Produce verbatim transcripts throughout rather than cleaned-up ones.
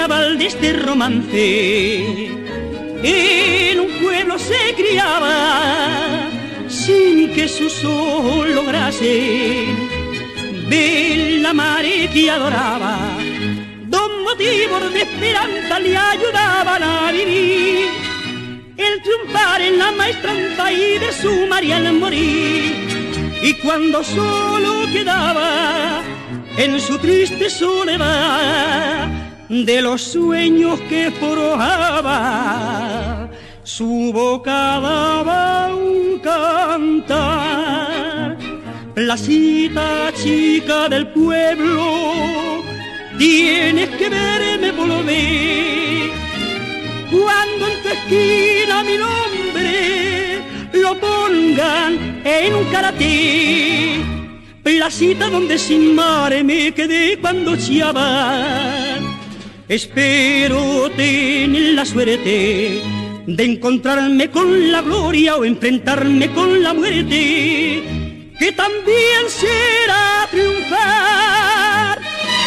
chaval de este romance en un pueblo se criaba sin que sus ojos lograsen ver la madre que adoraba. Dos motivos de esperanza le ayudaban a vivir: el triunfar en la maestranza y de su María al morir. Y cuando solo quedaba en su triste soledad de los sueños que forjaba, su boca daba un cantar. Placita chica del pueblo, tienes que verme volver. Cuando en tu esquina mi nombre lo pongan en un cartel, placita donde sin mar me quedé cuando chiaba. Espero tener la suerte de encontrarme con la gloria o enfrentarme con la muerte, que también será triunfar.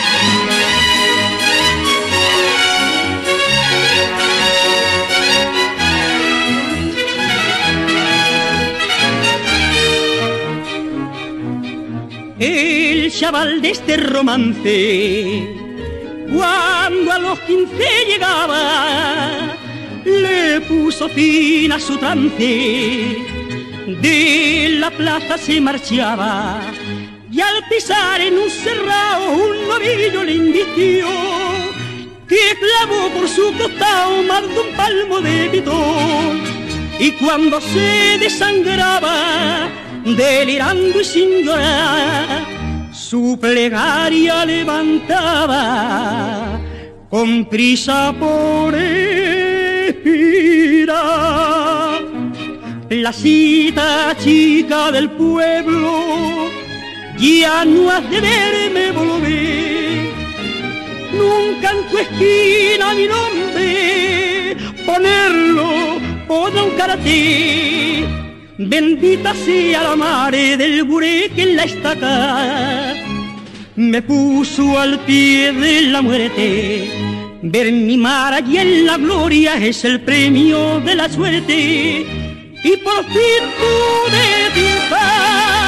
El chaval de este romance, cuando a los quince llegaba, le puso fin a su trance. De la plaza se marchaba y al pisar en un cerrado un novillo le invistió, que clavó por su costado más de un palmo de pitón. Y cuando se desangraba, delirando y sin llorar, su plegaria levantaba con prisa por expirar. Placita chica del pueblo, ya no has de verme volver. Nunca en tu esquina mi nombre ponerlo por un cartel. Bendita sea la madre del buré que en la estaca me puso al pie de la muerte. Ver mi mar allí en la gloria es el premio de la suerte, y por fin pude triunfar.